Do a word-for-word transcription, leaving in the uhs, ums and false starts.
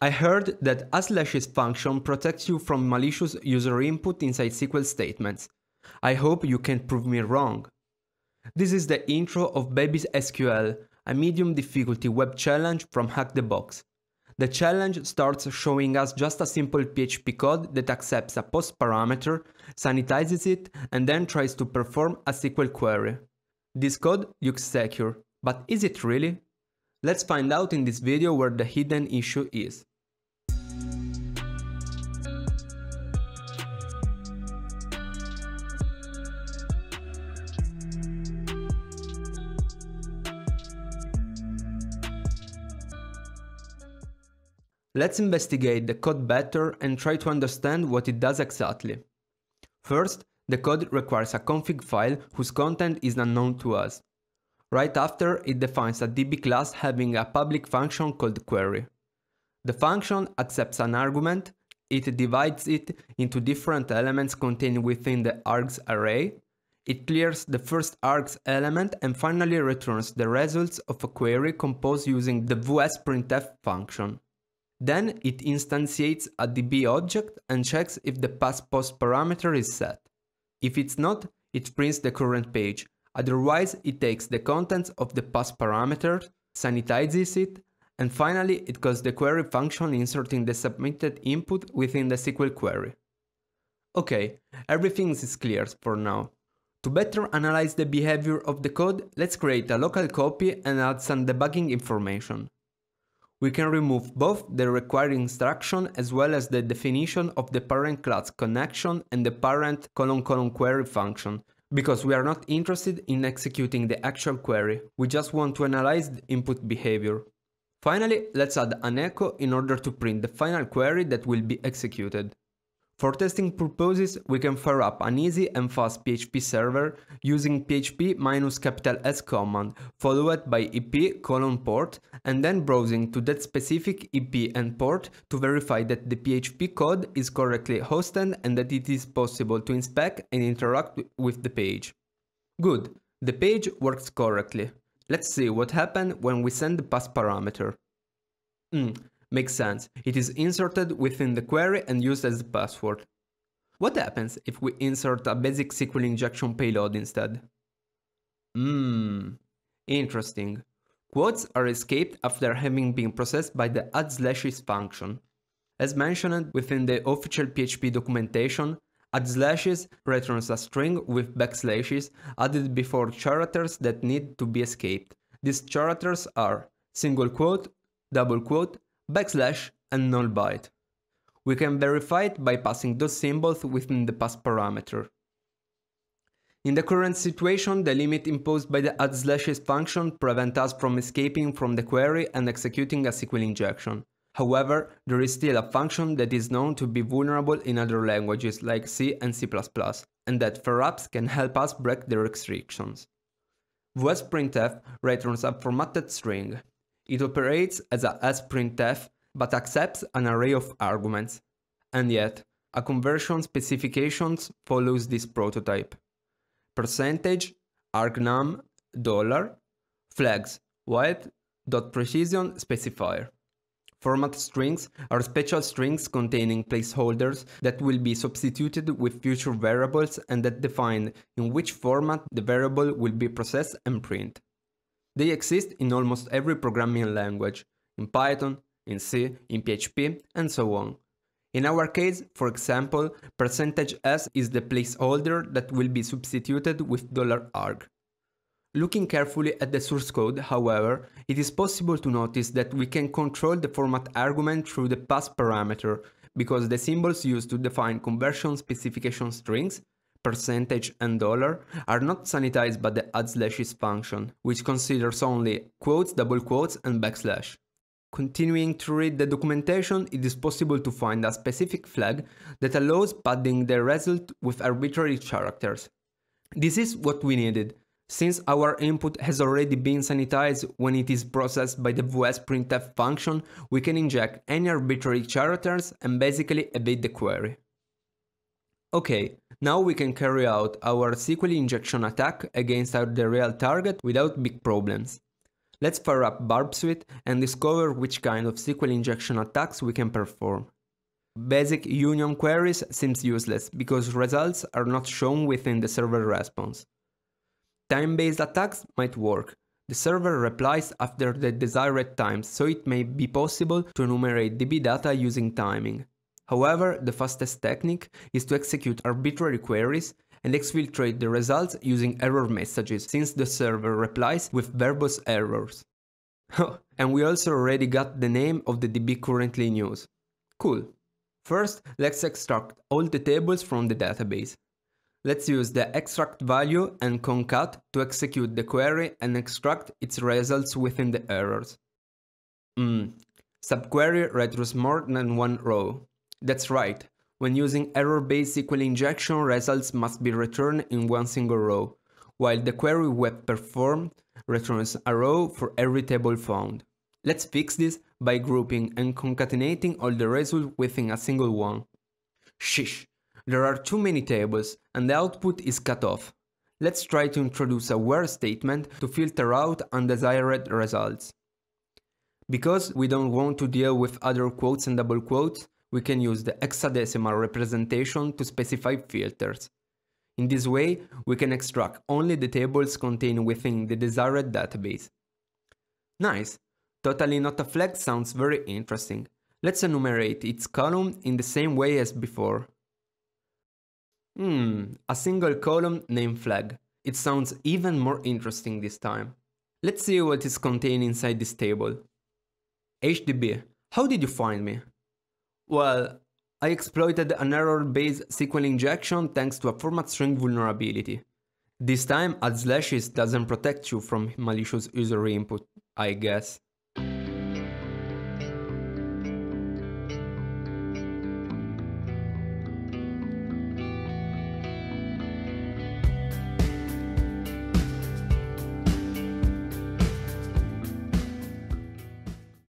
I heard that addslashes function protects you from malicious user input inside S Q L statements. I hope you can prove me wrong. This is the intro of Baby-sql, a medium difficulty web challenge from HackTheBox. The challenge starts showing us just a simple P H P code that accepts a post parameter, sanitizes it, and then tries to perform a S Q L query. This code looks secure, but is it really? Let's find out in this video where the hidden issue is. Let's investigate the code better and try to understand what it does exactly. First, the code requires a config file whose content is unknown to us. Right after, it defines a D B class having a public function called query. The function accepts an argument, it divides it into different elements contained within the args array, it clears the first args element and finally returns the results of a query composed using the vsprintf function. Then it instantiates a D B object and checks if the past post parameter is set. If it's not, it prints the current page, otherwise it takes the contents of the past parameter, sanitizes it, and finally it calls the query function inserting the submitted input within the S Q L query. Okay, everything is clear for now. To better analyze the behavior of the code, let's create a local copy and add some debugging information. We can remove both the required instruction as well as the definition of the parent class connection and the parent colon colon query function, because we are not interested in executing the actual query, we just want to analyze the input behavior. Finally, let's add an echo in order to print the final query that will be executed. For testing purposes, we can fire up an easy and fast P H P server using P H P minus capital S command, followed by ep colon port, and then browsing to that specific E P and port to verify that the P H P code is correctly hosted and that it is possible to inspect and interact with the page. Good, the page works correctly. Let's see what happens when we send the pass parameter. Hmm. Makes sense, it is inserted within the query and used as a password. What happens if we insert a basic S Q L injection payload instead? Hmm, interesting. Quotes are escaped after having been processed by the addslashes function. As mentioned within the official P H P documentation, addslashes returns a string with backslashes added before characters that need to be escaped. These characters are single quote, double quote, backslash, and null byte. We can verify it by passing those symbols within the pass parameter. In the current situation, the limit imposed by the addslashes function prevents us from escaping from the query and executing a S Q L injection. However, there is still a function that is known to be vulnerable in other languages like C and C plus plus, and that perhaps can help us break the restrictions. vsprintf returns a formatted string. It operates as a sprintf, but accepts an array of arguments. And yet, a conversion specification follows this prototype. Percentage, argnum, dollar, flags, white, dot precision specifier. Format strings are special strings containing placeholders that will be substituted with future variables and that define in which format the variable will be processed and printed. They exist in almost every programming language, in Python, in C, in P H P, and so on. In our case, for example, percentage %s is the placeholder that will be substituted with $arg. Looking carefully at the source code, however, it is possible to notice that we can control the format argument through the pass parameter, because the symbols used to define conversion specification strings, percentage and dollar, are not sanitized by the addslashes function, which considers only quotes, double quotes, and backslash. Continuing to read the documentation, it is possible to find a specific flag that allows padding the result with arbitrary characters. This is what we needed, since our input has already been sanitized when it is processed by the vsprintf function, we can inject any arbitrary characters and basically evade the query. Okay, now we can carry out our S Q L injection attack against the real target without big problems. Let's fire up Barb Suite and discover which kind of S Q L injection attacks we can perform. Basic union queries seems useless because results are not shown within the server response. Time-based attacks might work. The server replies after the desired time, so it may be possible to enumerate D B data using timing. However, the fastest technique is to execute arbitrary queries and exfiltrate the results using error messages, since the server replies with verbose errors. And we also already got the name of the D B currently in use. Cool. First, let's extract all the tables from the database. Let's use the extract value and concat to execute the query and extract its results within the errors. Hmm, subquery returns more than one row. That's right, when using error-based S Q L injection, results must be returned in one single row, while the query web performed returns a row for every table found. Let's fix this by grouping and concatenating all the results within a single one. Sheesh, there are too many tables and the output is cut off. Let's try to introduce a where statement to filter out undesired results. Because we don't want to deal with other quotes and double quotes, we can use the hexadecimal representation to specify filters. In this way, we can extract only the tables contained within the desired database. Nice! Totally not a flag sounds very interesting. Let's enumerate its column in the same way as before. Hmm, a single column named flag. It sounds even more interesting this time. Let's see what is contained inside this table. H D B, how did you find me? Well, I exploited an error-based S Q L injection thanks to a format string vulnerability. This time, addslashes doesn't protect you from malicious user input, I guess.